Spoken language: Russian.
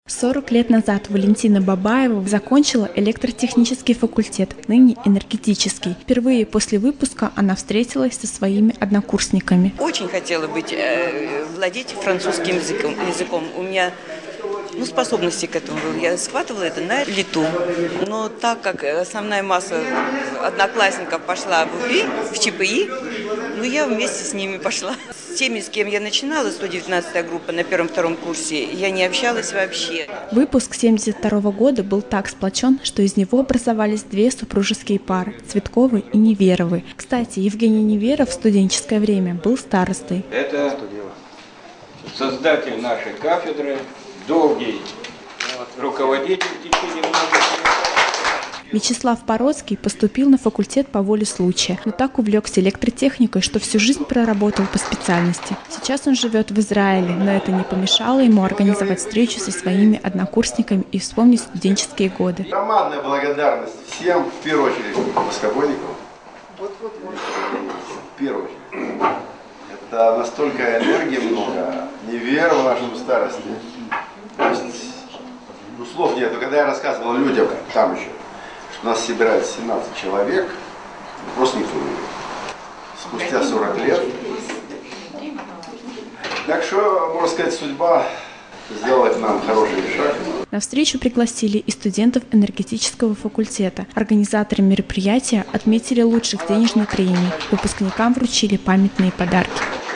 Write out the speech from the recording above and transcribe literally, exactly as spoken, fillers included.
сорок лет назад Валентина Бабаева закончила электротехнический факультет, ныне энергетический. Впервые после выпуска она встретилась со своими однокурсниками. Очень хотела быть, э, владеть французским языком. языком. У меня ну, способности к этому было. Я схватывала это на лету. Но так как основная масса одноклассников пошла в УПИ, в ЧПИ, ну я вместе с ними пошла. С теми, с кем я начинала, сто девятнадцатая группа на первом-втором курсе, я не общалась вообще. Выпуск семьдесят второго года был так сплочен, что из него образовались две супружеские пары – Цветковы и Неверовы. Кстати, Евгений Неверов в студенческое время был старостой. Это создатель нашей кафедры, долгий руководитель в течение многих лет. Вячеслав Породский поступил на факультет по воле случая, но так увлекся электротехникой, что всю жизнь проработал по специальности. Сейчас он живет в Израиле, но это не помешало ему организовать встречу со своими однокурсниками и вспомнить студенческие годы. Громадная благодарность всем, в первую очередь, воскобойникам. В первую очередь. Это настолько энергии много, не веру в нашу старость. То есть, ну, слов нет, но когда я рассказывал людям, там еще, что нас собирает семнадцать человек, просто никто не верит. Спустя сорок лет. Так что, можно сказать, судьба сделала нам хороший шаг. На встречу пригласили и студентов энергетического факультета. Организаторы мероприятия отметили лучших денежной премии. Выпускникам вручили памятные подарки.